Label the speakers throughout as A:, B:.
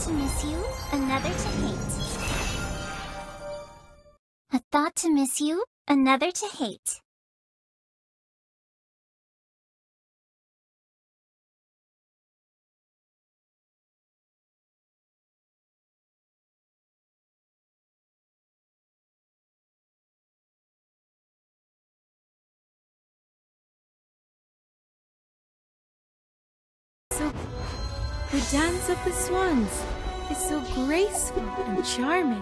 A: to miss you, another to hate. A thought to miss you, another to hate.
B: The dance of the swans is so graceful and charming.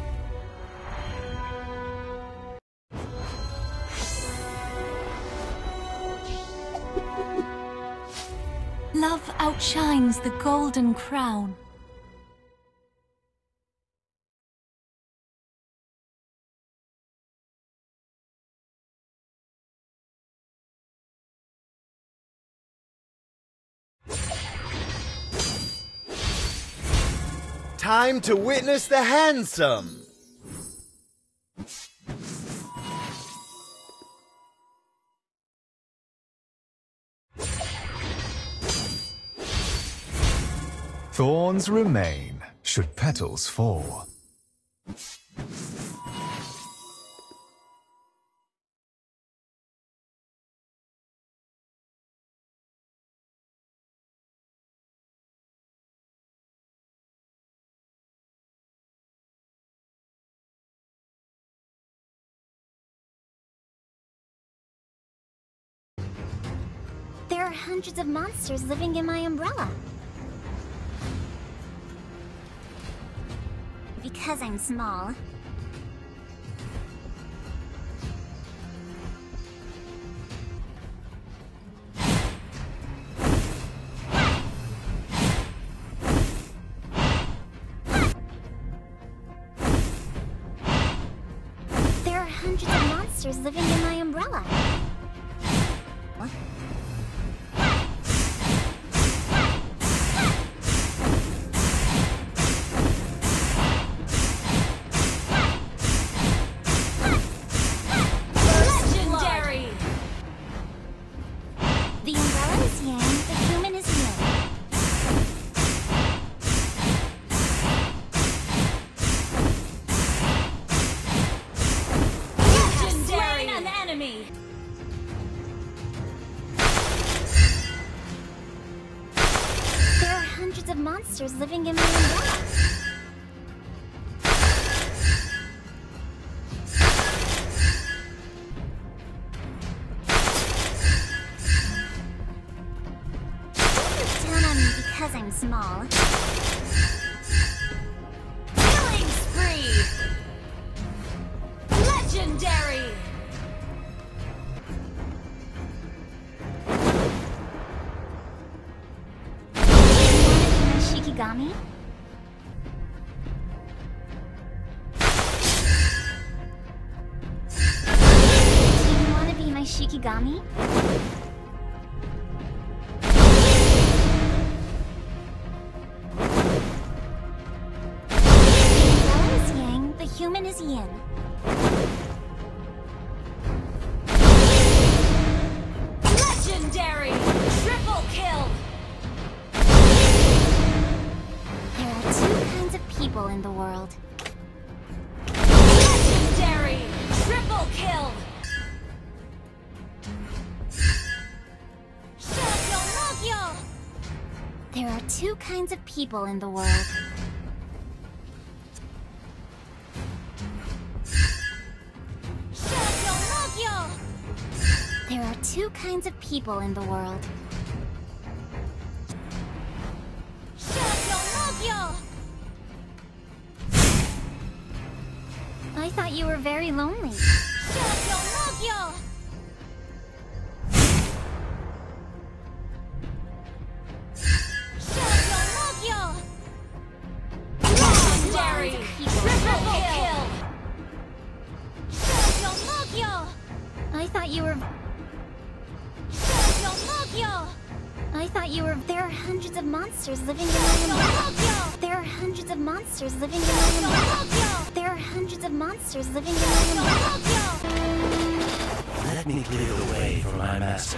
C: Love outshines the golden crown.
D: Time to witness the handsome!
E: Thorns remain, should petals fall.
A: There are hundreds of monsters living in my umbrella. Because I'm small. There are hundreds of monsters living in my umbrella. The umbrella is yang, the human is yin.
C: Legendary! An enemy!
A: There are hundreds of monsters living in my umbrella. Down on me because I'm small.
C: Killing spree! Legendary!
A: Shikigami? Do you want to be my Shikigami? The human is yin.
C: Legendary! Triple kill!
A: There are two kinds of people in the world.
C: Legendary! Triple kill!
A: There are two kinds of people in the world. There are two kinds of people in the world. I thought you were very lonely.
C: Legendary! Triple kill!
A: I thought you were... There are hundreds of monsters living in my umbrella. There are hundreds of monsters living in my umbrella. There are hundreds of monsters living in my umbrella.
F: Let me clear the way for my master.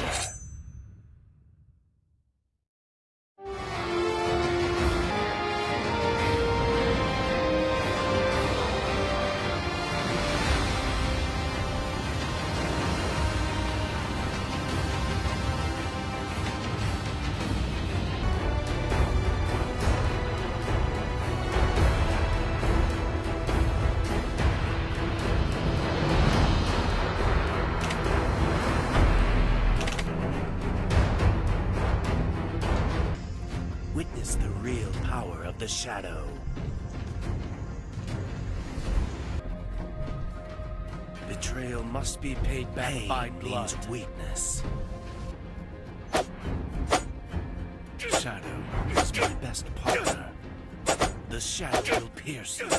F: real power of the shadow. Betrayal must be paid back by blood. Means weakness. Shadow is my best partner. The shadow will pierce you.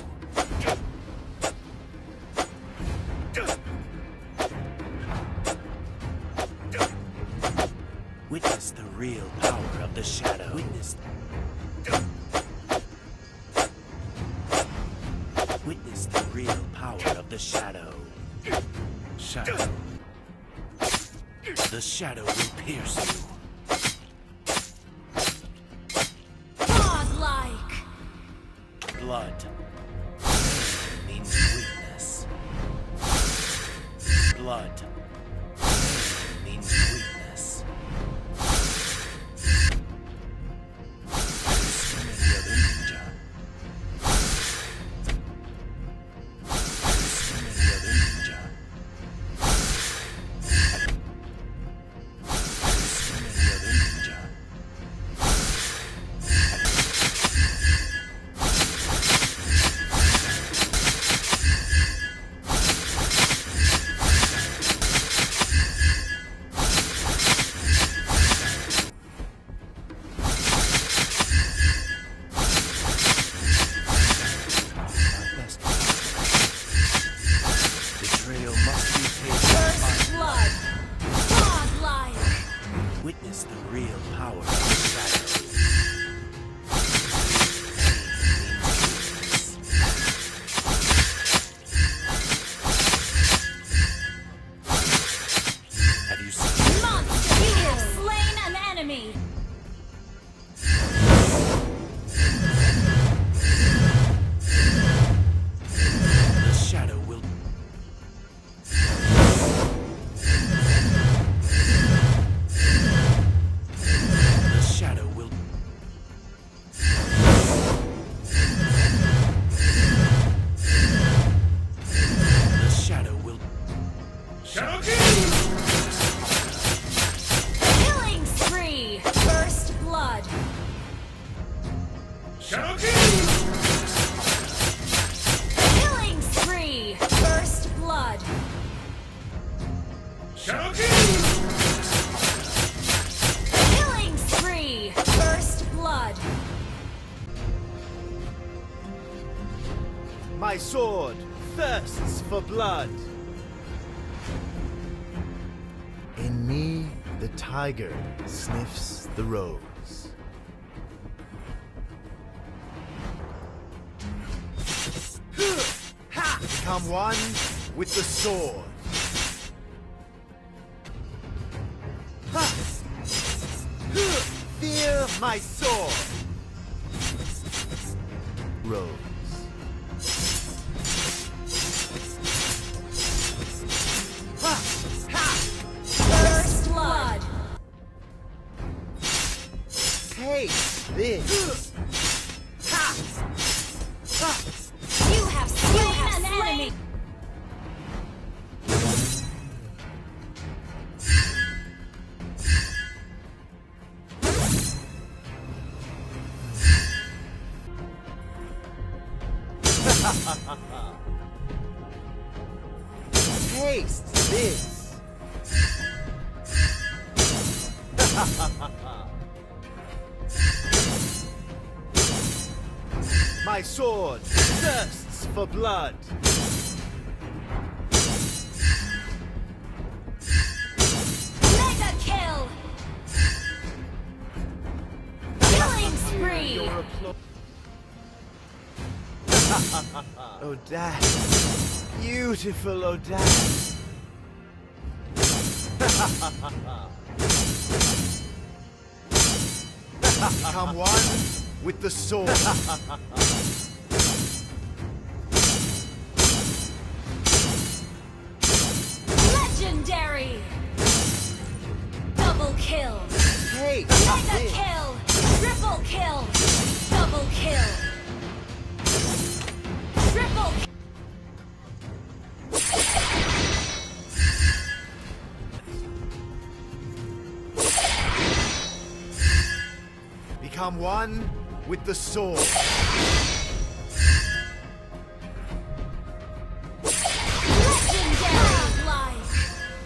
F: Witness the real power of the shadow. Witness the real power of the shadow. Shadow. The shadow will pierce you.
C: Godlike.
F: Blood means weakness. Blood means weakness. Witness the real power of the shadow. Have you seen?
C: Monster, you have slain an enemy.
F: The shadow will.
C: Killing spree. First blood. Killing spree. First blood. Killing spree. First blood.
D: My sword thirsts for blood. In me, the tiger sniffs the rose. Become one with the sword. Fear my sword. Rose.
C: First blood.
D: Taste this.
C: You have slain an enemy.
D: Taste this. My sword thirsts for blood.
C: Mega kill. Killing spree.
D: Odath. Beautiful Odath. Become one with the sword.
C: Legendary. Double kill.
D: Hey,
C: Mega kill. Triple kill. Double kill. Triple kill.
D: Become one with the sword.
C: Legendary life.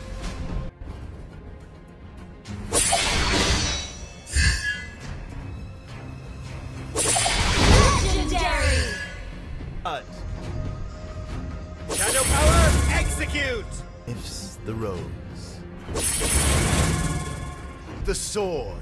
C: Legendary.
D: Shadow power, execute! Ifs the rose. The sword.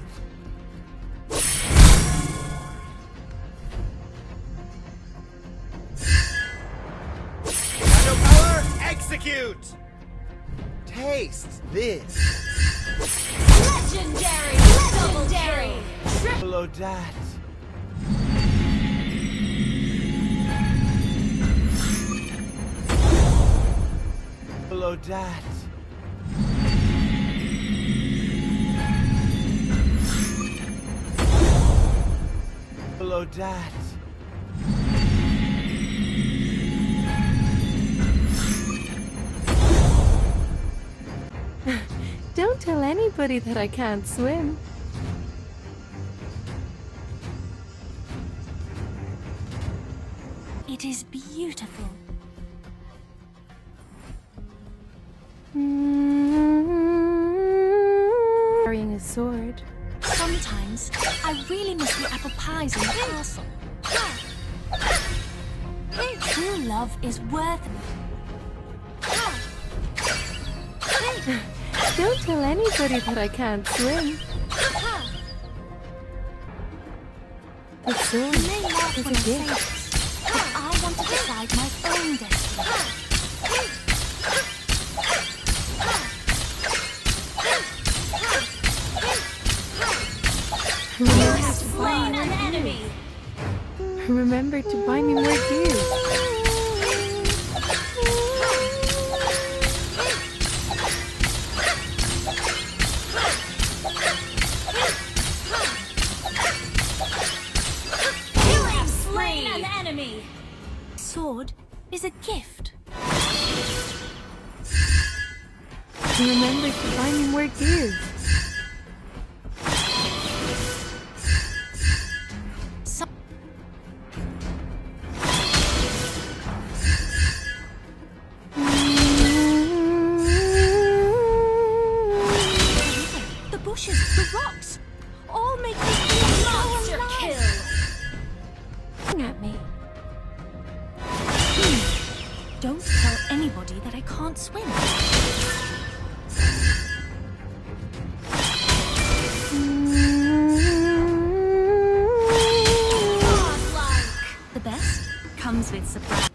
D: Shadow power, execute! Taste this.
C: Legendary. Legendary.
D: Below that. Below that. Below that.
B: Don't tell anybody that I can't swim.
C: It is beautiful.
B: Carrying a sword.
C: Sometimes I really miss the apple pies in the castle. True love is worth it.
B: Don't tell anybody that I can't swim. The sword
C: You may laugh
B: is
C: when
B: a
C: I say
B: gift.
C: this, but I want to decide my own destiny. You have slain an enemy.
B: Remember to buy me more gear.
C: You have slain an enemy. Sword is a gift.
B: Remember to buy me more gear.
C: The bushes, the rocks, all make me feel monster kill.
B: Looking at me.
C: Don't tell anybody that I can't swim. Godlike. The best comes with surprise.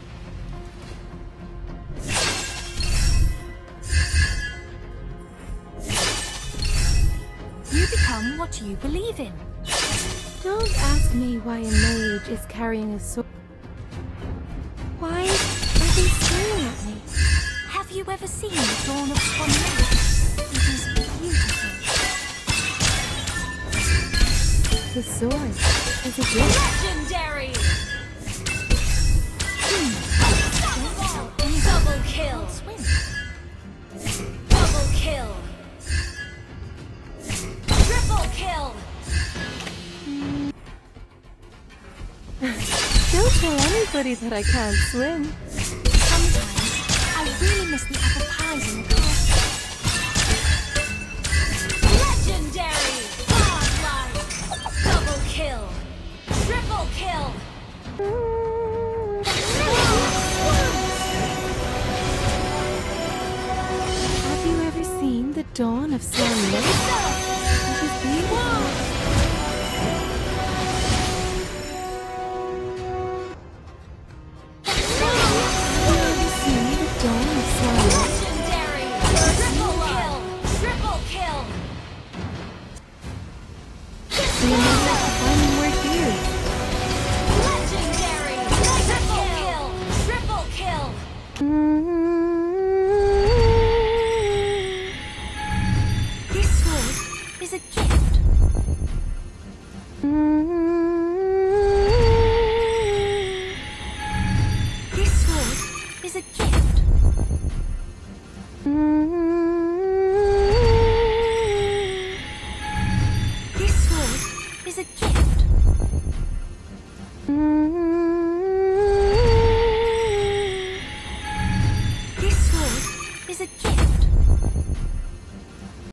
C: You become what you believe in.
B: Don't ask me why a mage is carrying a sword. Why are they staring at me?
C: Have you ever seen the dawn of Swan Lake? It is beautiful.
B: The sword is a gift.
C: Legendary! Double kill! Swim. Double kill! Triple kill!
B: Don't tell anybody that I can't swim.
C: Sometimes I really miss the apple pies in the castle. Legendary! Godlike! Double kill! Triple kill!
B: Have you ever seen the dawn of Swan Lake? It is beautiful. Have you seen the dawn of Swan Lake?
C: Legendary! Triple kill! Triple kill!
B: Remember to buy me more gear.
C: Legendary! Triple kill! Triple kill! This sword is a gift. This sword is a gift.